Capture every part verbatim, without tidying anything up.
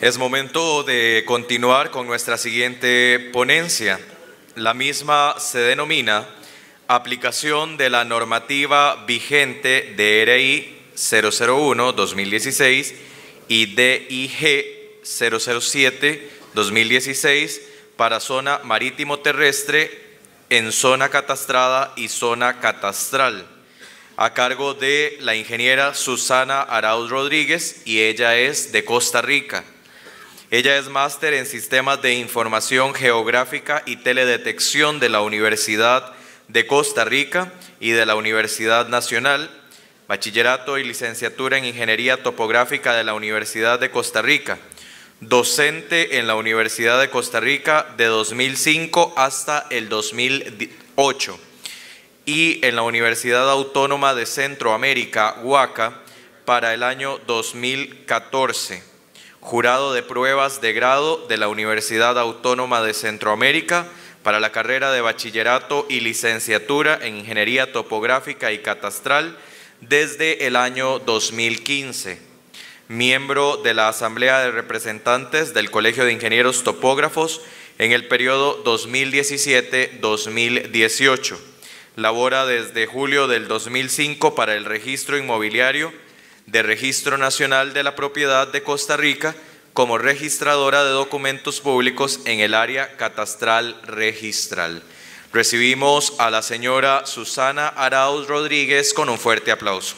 Es momento de continuar con nuestra siguiente ponencia. La misma se denomina Aplicación de la normativa vigente de R I cero cero uno dos mil dieciséis y D I G cero cero siete dos mil dieciséis para zona marítimo terrestre en zona catastrada y zona catastral, a cargo de la ingeniera Susana Arauz Rodríguez, y ella es de Costa Rica. Ella es máster en Sistemas de Información Geográfica y Teledetección de la Universidad de Costa Rica y de la Universidad Nacional, bachillerato y licenciatura en Ingeniería Topográfica de la Universidad de Costa Rica, docente en la Universidad de Costa Rica de dos mil cinco hasta el dos mil ocho y en la Universidad Autónoma de Centroamérica, UACA, para el año dos mil catorce. Jurado de pruebas de grado de la Universidad Autónoma de Centroamérica para la carrera de bachillerato y licenciatura en Ingeniería Topográfica y Catastral desde el año dos mil quince. Miembro de la Asamblea de Representantes del Colegio de Ingenieros Topógrafos en el periodo dos mil diecisiete a dos mil dieciocho. Labora desde julio del dos mil cinco para el Registro Inmobiliario de Registro Nacional de la Propiedad de Costa Rica como registradora de documentos públicos en el área catastral registral. Recibimos a la señora Susana Arauz Rodríguez con un fuerte aplauso.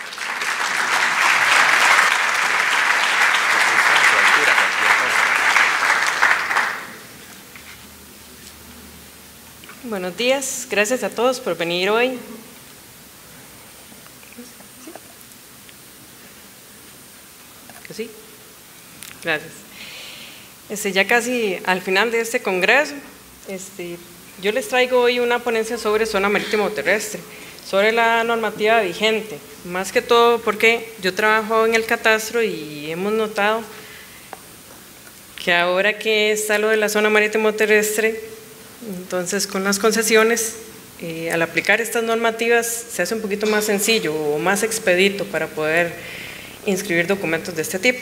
Buenos días, gracias a todos por venir hoy. ¿Sí? Gracias. Este, ya casi al final de este congreso, este, yo les traigo hoy una ponencia sobre zona marítimo terrestre, sobre la normativa vigente, más que todo porque yo trabajo en el catastro y hemos notado que ahora que está lo de la zona marítimo terrestre, entonces con las concesiones, eh, al aplicar estas normativas se hace un poquito más sencillo o más expedito para poder inscribir documentos de este tipo.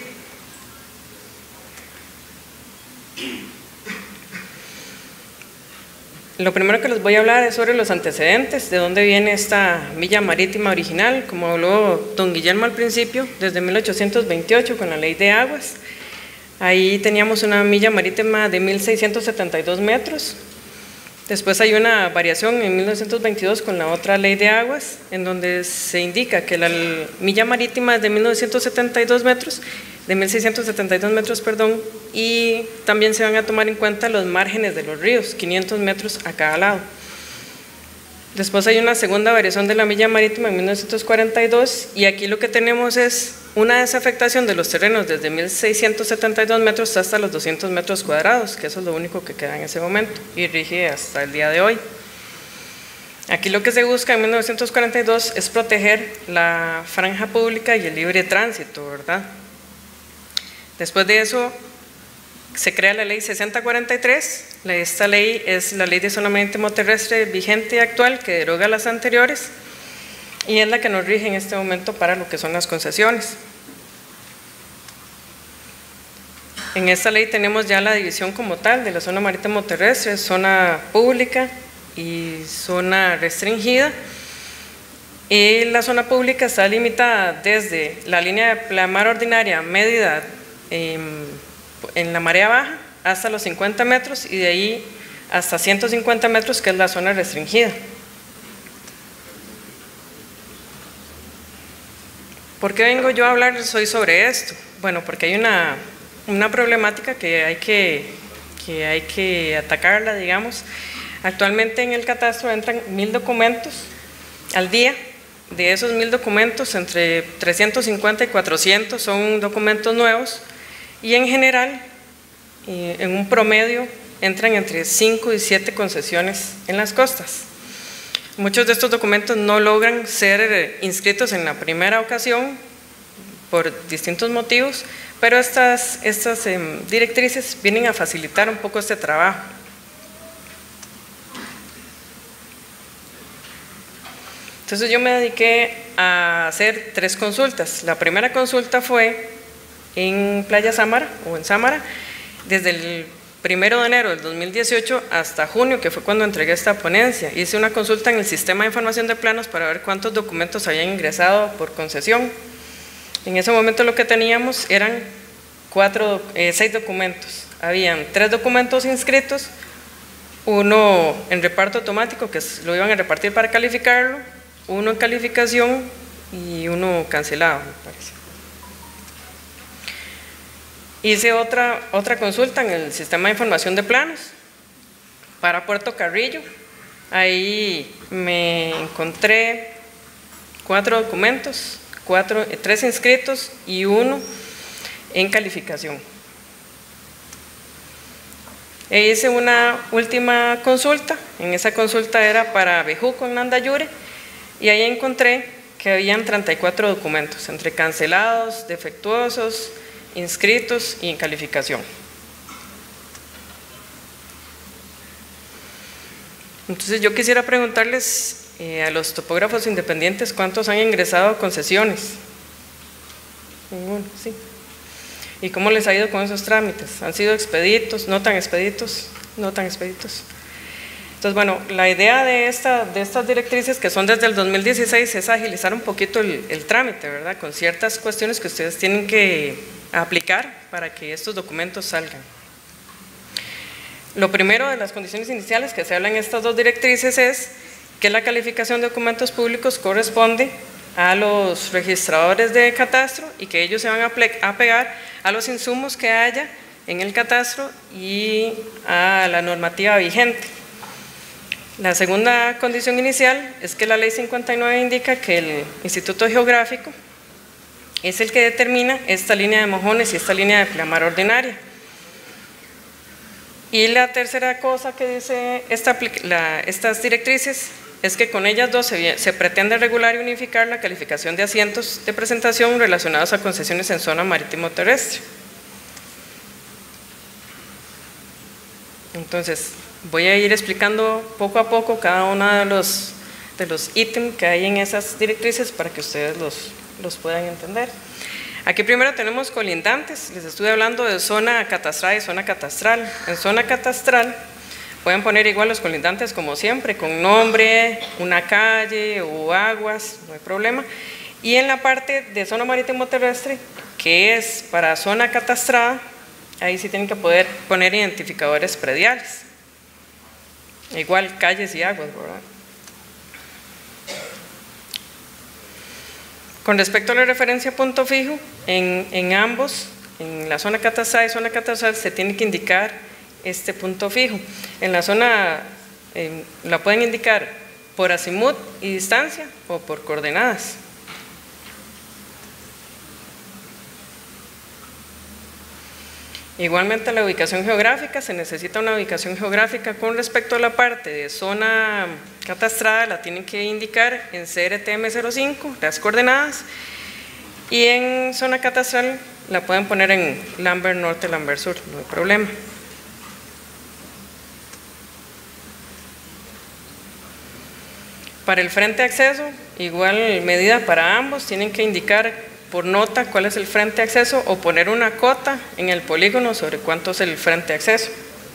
Lo primero que les voy a hablar es sobre los antecedentes, de dónde viene esta milla marítima original, como habló don Guillermo al principio, desde mil ochocientos veintiocho con la Ley de Aguas. Ahí teníamos una milla marítima de mil seiscientos setenta y dos metros. Después hay una variación en mil novecientos veintidós con la otra Ley de Aguas, en donde se indica que la milla marítima es de mil novecientos setenta y dos metros, de mil seiscientos setenta y dos metros, perdón, y también se van a tomar en cuenta los márgenes de los ríos, quinientos metros a cada lado. Después hay una segunda variación de la milla marítima en mil novecientos cuarenta y dos, y aquí lo que tenemos es una desafectación de los terrenos desde mil seiscientos setenta y dos metros hasta los doscientos metros cuadrados, que eso es lo único que queda en ese momento y rige hasta el día de hoy. Aquí lo que se busca en mil novecientos cuarenta y dos es proteger la franja pública y el libre tránsito, ¿verdad? Después de eso se crea la ley sesenta cuarenta y tres. Esta ley es la ley de zona marítimo terrestre vigente y actual, que deroga las anteriores y es la que nos rige en este momento para lo que son las concesiones. En esta ley tenemos ya la división como tal de la zona marítimo terrestre, zona pública y zona restringida. Y la zona pública está limitada desde la línea de pleamar ordinaria medida en, en la marea baja hasta los cincuenta metros y de ahí hasta ciento cincuenta metros, que es la zona restringida. ¿Por qué vengo yo a hablarles hoy sobre esto? Bueno, porque hay una, una problemática que hay que, que hay que atacarla, digamos. Actualmente en el catastro entran mil documentos al día. De esos mil documentos, entre trescientos cincuenta y cuatrocientos son documentos nuevos y en general, eh, en un promedio, entran entre cinco y siete concesiones en las costas. Muchos de estos documentos no logran ser inscritos en la primera ocasión por distintos motivos, pero estas, estas eh, directrices vienen a facilitar un poco este trabajo. Entonces yo me dediqué a hacer tres consultas. La primera consulta fue en Playa Sámara o en Sámara desde el primero de enero del dos mil dieciocho hasta junio, que fue cuando entregué esta ponencia. Hice una consulta en el sistema de información de planos para ver cuántos documentos habían ingresado por concesión. En ese momento lo que teníamos eran cuatro, eh, seis documentos. Habían tres documentos inscritos, uno en reparto automático, que lo iban a repartir para calificarlo, uno en calificación y uno cancelado, me parece. Hice otra, otra consulta en el sistema de información de planos para Puerto Carrillo. Ahí me encontré cuatro documentos, cuatro, tres inscritos y uno en calificación. E hice una última consulta. En esa consulta era para Bejuco en Nandayure y ahí encontré que habían treinta y cuatro documentos entre cancelados, defectuosos, inscritos y en calificación. Entonces yo quisiera preguntarles eh, a los topógrafos independientes cuántos han ingresado a concesiones. Ninguno, sí. ¿Y cómo les ha ido con esos trámites? ¿Han sido expeditos, no tan expeditos, no tan expeditos? Entonces, bueno, la idea de, esta, de estas directrices, que son desde el dos mil dieciséis, es agilizar un poquito el, el trámite, ¿verdad? Con ciertas cuestiones que ustedes tienen que aplicar para que estos documentos salgan. Lo primero de las condiciones iniciales que se hablan en estas dos directrices es que la calificación de documentos públicos corresponde a los registradores de catastro y que ellos se van a apegar a los insumos que haya en el catastro y a la normativa vigente. La segunda condición inicial es que la ley cincuenta y nueve indica que el Instituto Geográfico es el que determina esta línea de mojones y esta línea de pleamar ordinaria. Y la tercera cosa que dice esta, la, estas directrices es que con ellas dos se, se pretende regular y unificar la calificación de asientos de presentación relacionados a concesiones en zona marítimo terrestre. Entonces, voy a ir explicando poco a poco cada uno de los, de los ítems que hay en esas directrices para que ustedes los, los puedan entender. Aquí primero tenemos colindantes. Les estuve hablando de zona catastral y zona catastral. En zona catastral pueden poner igual los colindantes como siempre, con nombre, una calle o aguas, no hay problema. Y en la parte de zona marítimo terrestre, que es para zona catastrada, ahí sí tienen que poder poner identificadores prediales. Igual calles y aguas, ¿verdad? Con respecto a la referencia punto fijo, en, en ambos, en la zona catastral y zona catastral, se tiene que indicar este punto fijo. En la zona eh, la pueden indicar por azimut y distancia o por coordenadas. Igualmente la ubicación geográfica, se necesita una ubicación geográfica con respecto a la parte de zona catastrada, la tienen que indicar en C R T M cero cinco, las coordenadas, y en zona catastral la pueden poner en Lambert Norte, Lambert Sur, no hay problema. Para el frente de acceso, igual medida para ambos, tienen que indicar por nota cuál es el frente de acceso o poner una cota en el polígono sobre cuánto es el frente de acceso.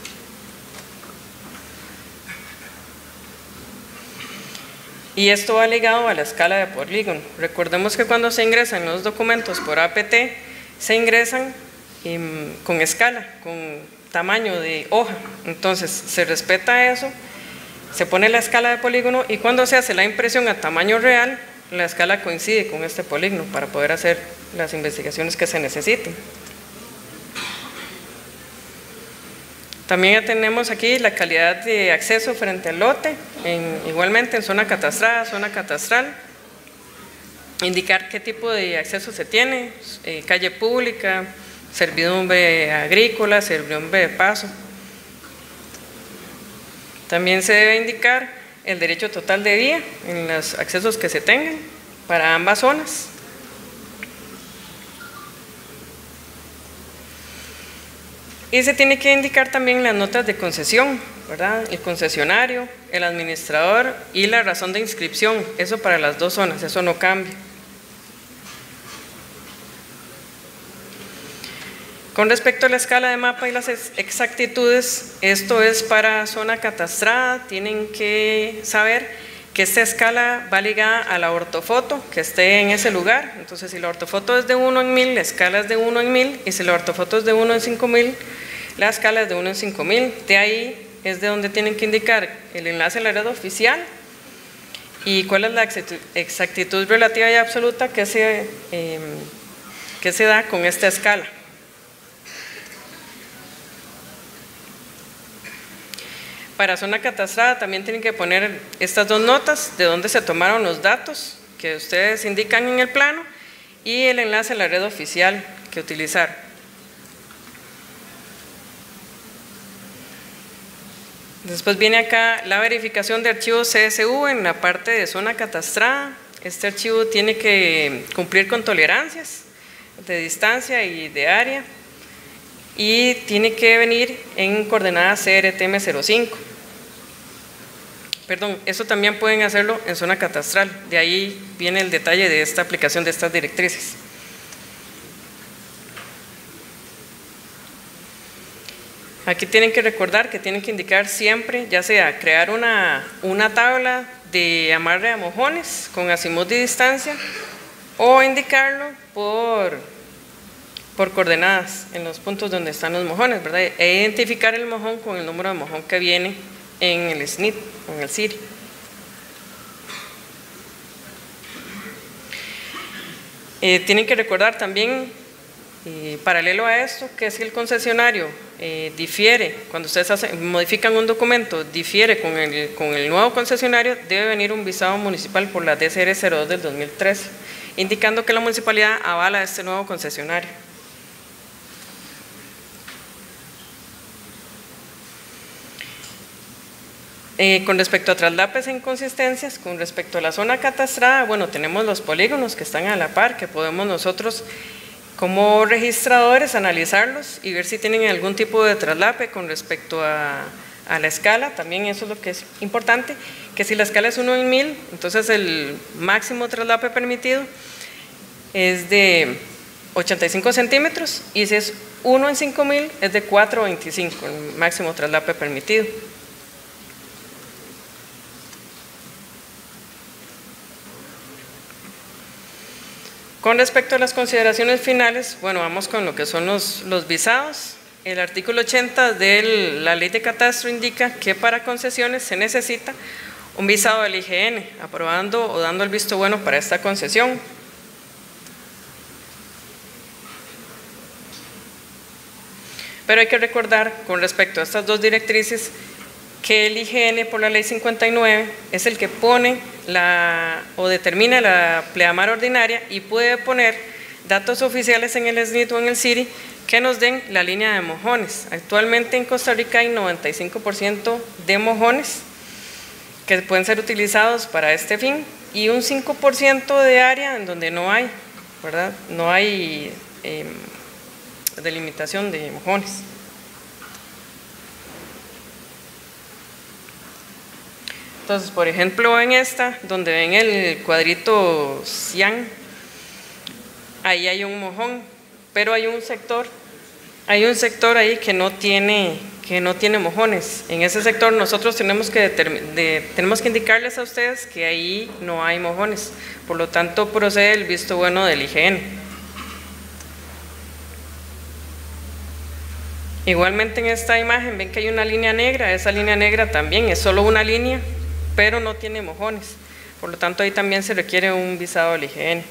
Y esto va ligado a la escala de polígono. Recordemos que cuando se ingresan los documentos por A P T, se ingresan eh, con escala, con tamaño de hoja. Entonces se respeta eso, se pone la escala de polígono y cuando se hace la impresión a tamaño real, la escala coincide con este polígono para poder hacer las investigaciones que se necesiten. También ya tenemos aquí la calidad de acceso frente al lote, en, igualmente en zona catastrada, zona catastral, indicar qué tipo de acceso se tiene, eh, calle pública, servidumbre agrícola, servidumbre de paso. También se debe indicar el derecho total de vía en los accesos que se tengan para ambas zonas. Y se tiene que indicar también las notas de concesión, ¿verdad? El concesionario, el administrador y la razón de inscripción, eso para las dos zonas, eso no cambia. Con respecto a la escala de mapa y las exactitudes, esto es para zona catastrada. Tienen que saber que esta escala va ligada a la ortofoto que esté en ese lugar. Entonces, si la ortofoto es de uno en mil, la escala es de uno en mil, y si la ortofoto es de uno en cinco mil, la escala es de uno en cinco mil. De ahí es de donde tienen que indicar el enlace a la red oficial y cuál es la exactitud relativa y absoluta que se, eh, que se da con esta escala. Para zona catastrada también tienen que poner estas dos notas de dónde se tomaron los datos que ustedes indican en el plano y el enlace a la red oficial que utilizar. Después viene acá la verificación de archivos C S V en la parte de zona catastrada. Este archivo tiene que cumplir con tolerancias de distancia y de área, y tiene que venir en coordenadas C R T M cero cinco. Perdón, eso también pueden hacerlo en zona catastral. De ahí viene el detalle de esta aplicación de estas directrices. Aquí tienen que recordar que tienen que indicar siempre, ya sea crear una, una tabla de amarre a mojones con azimut de distancia, o indicarlo por, por coordenadas en los puntos donde están los mojones, ¿verdad? E identificar el mojón con el número de mojón que viene en el S N I T, en el S I R I. Eh, tienen que recordar también, eh, paralelo a esto, que si el concesionario eh, difiere, cuando ustedes hacen, modifican un documento, difiere con el, con el nuevo concesionario, debe venir un visado municipal por la D C R cero dos del dos mil trece, indicando que la municipalidad avala este nuevo concesionario. Eh, con respecto a traslapes e inconsistencias, con respecto a la zona catastrada, bueno, tenemos los polígonos que están a la par, que podemos nosotros como registradores analizarlos y ver si tienen algún tipo de traslape con respecto a, a la escala. También eso es lo que es importante, que si la escala es uno en mil, entonces el máximo traslape permitido es de ochenta y cinco centímetros, y si es uno en cinco mil es de cuatro punto veinticinco, el máximo traslape permitido. Con respecto a las consideraciones finales, bueno, vamos con lo que son los, los visados. El artículo ochenta de la Ley de Catastro indica que para concesiones se necesita un visado del I G N, aprobando o dando el visto bueno para esta concesión. Pero hay que recordar, con respecto a estas dos directrices, que el I G N por la Ley cincuenta y nueve es el que pone la, o determina la pleamar ordinaria, y puede poner datos oficiales en el S N I T o en el S I R I que nos den la línea de mojones. Actualmente en Costa Rica hay noventa y cinco por ciento de mojones que pueden ser utilizados para este fin, y un cinco por ciento de área en donde no hay, ¿verdad? No hay eh, delimitación de mojones. Entonces, por ejemplo, en esta, donde ven el cuadrito cian, ahí hay un mojón, pero hay un sector, hay un sector ahí que no tiene, que no tiene mojones. En ese sector nosotros tenemos que, de, tenemos que indicarles a ustedes que ahí no hay mojones, por lo tanto procede el visto bueno del I G N. Igualmente en esta imagen ven que hay una línea negra, esa línea negra también es solo una línea, pero no tiene mojones, por lo tanto ahí también se requiere un visado del I G N.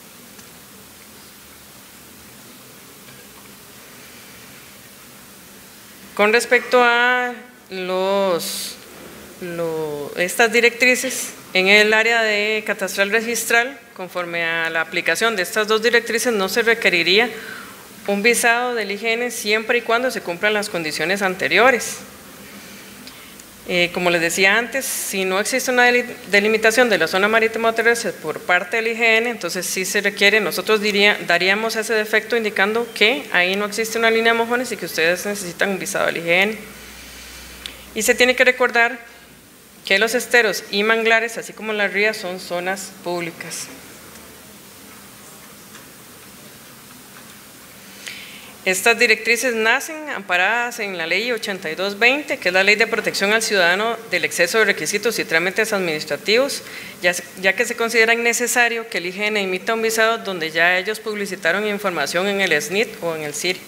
Con respecto a los, los, estas directrices, en el área de catastral registral, conforme a la aplicación de estas dos directrices, no se requeriría un visado del I G N siempre y cuando se cumplan las condiciones anteriores. Eh, como les decía antes, si no existe una delimitación de la zona marítima o terrestre por parte del I G N, entonces sí se requiere, nosotros diría, daríamos ese defecto indicando que ahí no existe una línea de mojones y que ustedes necesitan un visado del I G N. Y se tiene que recordar que los esteros y manglares, así como las rías, son zonas públicas. Estas directrices nacen amparadas en la Ley ochenta y dos veinte, que es la Ley de Protección al Ciudadano del exceso de requisitos y trámites administrativos, ya, ya que se considera innecesario que el I G N emita un visado donde ya ellos publicitaron información en el S N I T o en el S I R I.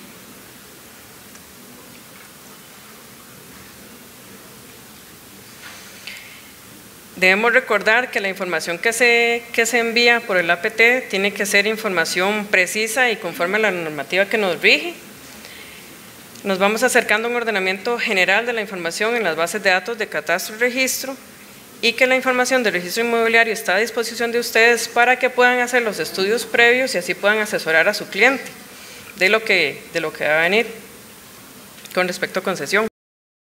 Debemos recordar que la información que se, que se envía por el A P T tiene que ser información precisa y conforme a la normativa que nos rige. Nos vamos acercando a un ordenamiento general de la información en las bases de datos de catastro y registro, y que la información del registro inmobiliario está a disposición de ustedes para que puedan hacer los estudios previos y así puedan asesorar a su cliente de lo que, de lo que va a venir con respecto a concesión.